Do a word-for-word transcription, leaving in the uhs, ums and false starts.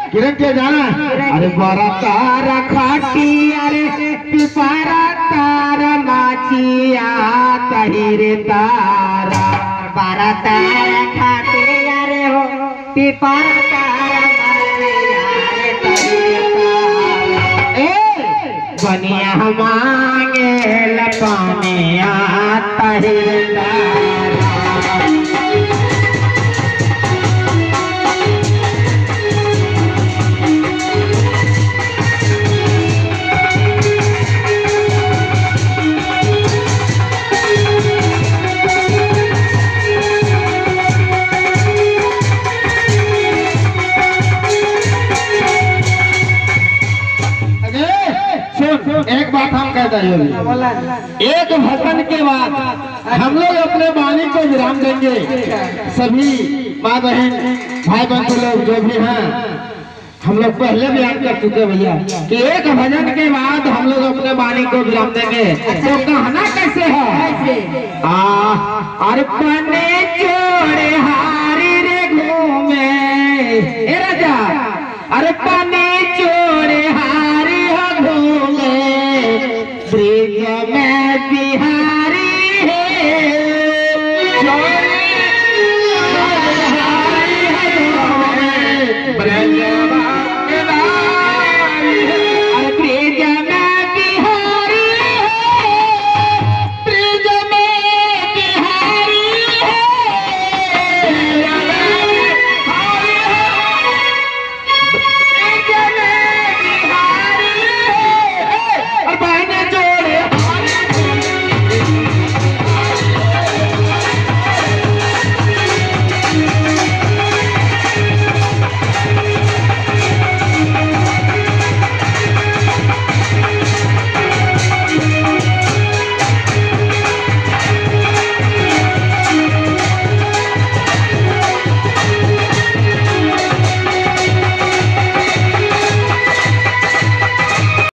किरण के जाना अरे बारा तारा खाटी अरे पिपारा तारा माचिया तहिरे तारा बारा तारा खाटी अरे हो पिपारा तारा माचिया रे तहिरे तारा ए बनिया मांगे लपानिया तहिरे तारा। एक बात हम कहते हैं, एक भजन के बाद हम लोग अपने वाणी को विराम देंगे। सभी माँ बहन भाई बंधु लोग जो भी हैं, हम लोग पहले बयान कर चुके भैया कि एक भजन के बाद हम लोग अपने वाणी को विराम देंगे। तो कहना कैसे है आ अर्पण जोड़े हारी रे घूमे ए राजा अर्पण